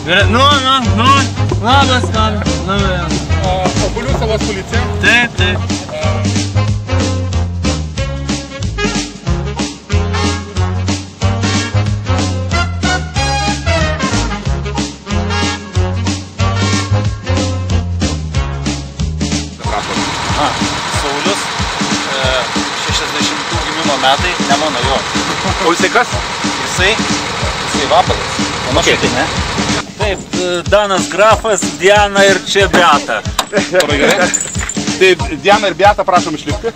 Gerai, labas, O Poliusavos policija? Taip. Saulius, 60 gimimo metai, ne mano jo. O jisai kas? Jisai vabalas. Mano šitai, ne? Taip, Danas Grafas, Diana ir čia Beata. Labai gerai. Tai Diana ir Beata prašom išlipti.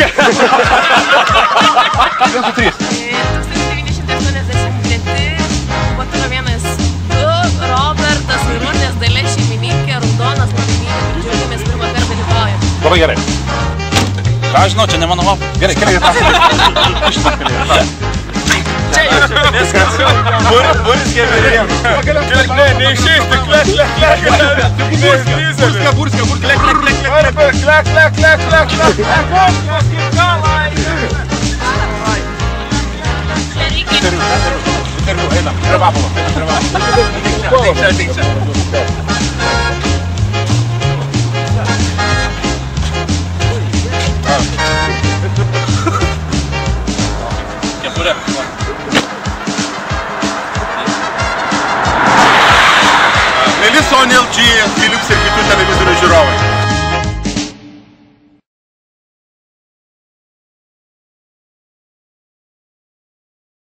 1-3. 1983, Patromėnas 2, Robertas Vairuotojas, Dalia šeimininkė, Raudonas Laimėjai, Džiaugiamės pirmą kartą dalyvauja. Labai gerai. Ką aš žinau, čia ne mano vaba. Gerai, Buris geberėjams. Neišeišti, klek. Burska, Kepurė. Mieli Sony LG, Philips ir kitų televizorių žiūrovai.